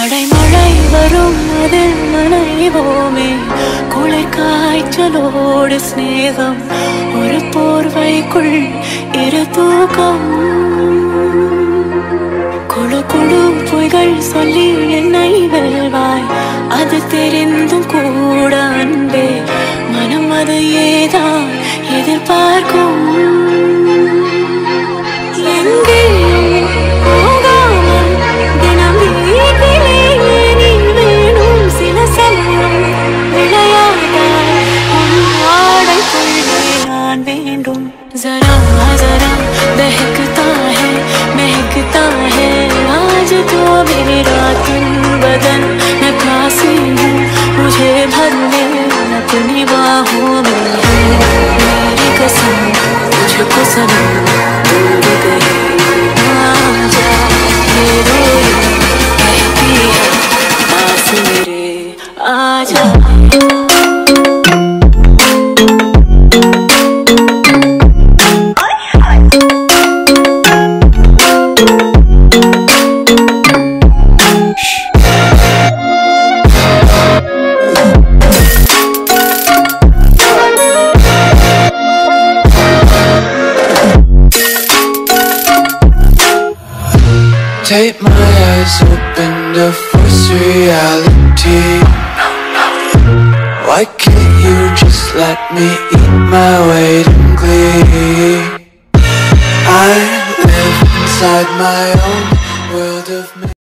அடைமழை வரும் அதில் நனைவோமே குளிர் காய்ச்சலோடு ஸ்நேகம் ஒரு போர்வைக்குள் இரு தூக்கம் குழு குழு பொய்கள் சொல்லி என்னை வெல்வாய் அது தெரிந்தும் கூட அன்பே மனம் அது ஏதான் எதிர்பார்க்கும் जरा जरा बहकता है आज तो मेरा तन बदन मैं प्यासी हूँ मुझे भर ले अपनी बाहों में मेरी कसम तुझको सनम भूल गई आजा ये रोई कहती है पास मेरे आजा Take my eyes open to force reality. Why can't you just let me eat my weight in glee? I live inside my own world of